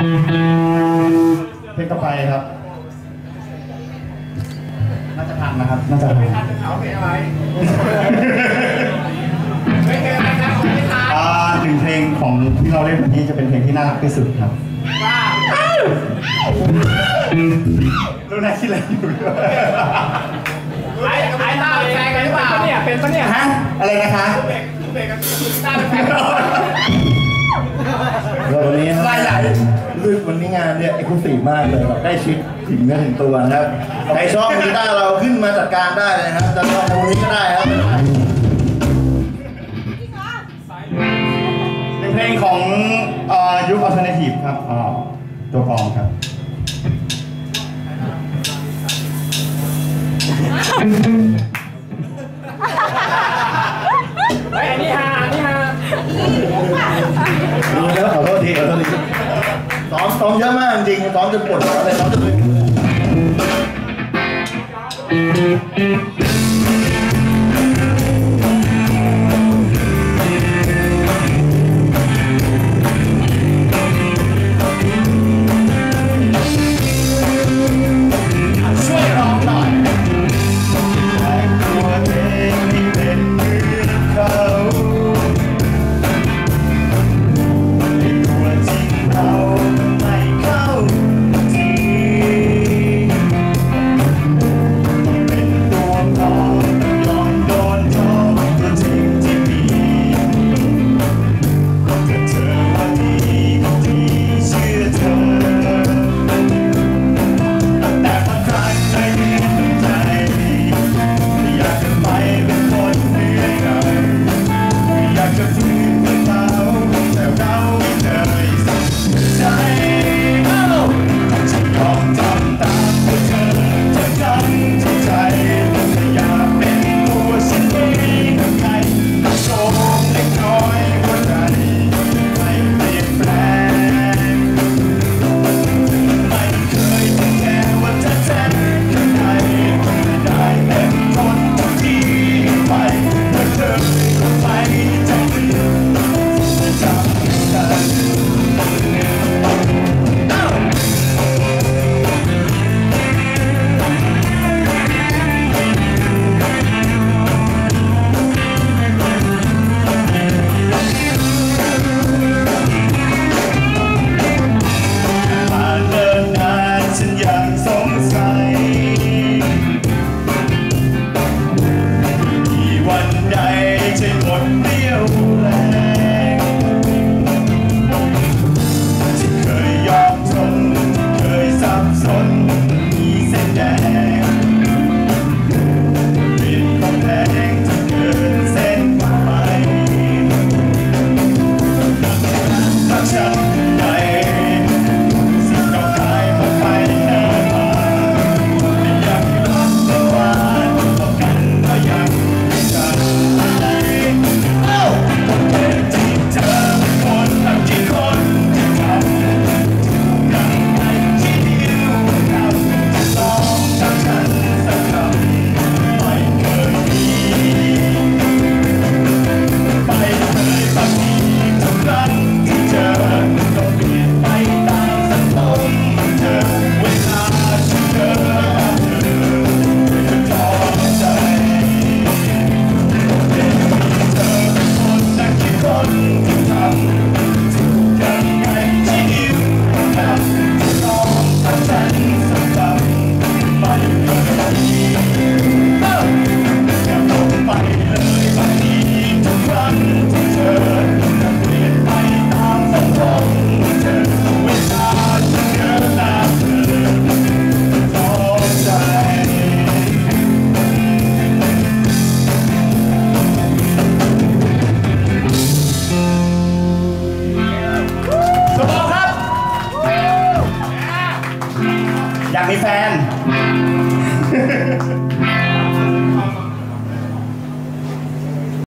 เพลงต่อไปครับน่าจะทันนะครับน่าจะทันเขาเพลงอะไรหนึ่งเพลงของที่เราเล่นวันนี้จะเป็นเพลงที่น่ารักที่สุดครับรู้นะคิดอะไรอยู่ไอ้ตาเป็นแฟนกันหรือเปล่าเนี่ยเป็นปะเนี่ยฮะอะไรนะคะตาเป็นแฟนกันวันนี้ไล่ใหญ่คือวันนี้งานเนี่ยเอกลุศิมากเลยแบบได้ชิดถึงเนื้อถึงตัวนะครับใครชอบกีตาร์เราขึ้นมาจัดการได้เลยครับจะชอบตรงนี้ก็ได้ครับเป็นเพลงของยุคอัลเทอร์เนทีฟครับตัวกลองครับอันนี้ฮานี่แล้วขอโทษทีซ้อมเยอะมากจริงซ้อมจนปวดอะไรซ้อมจนอยากมีแฟน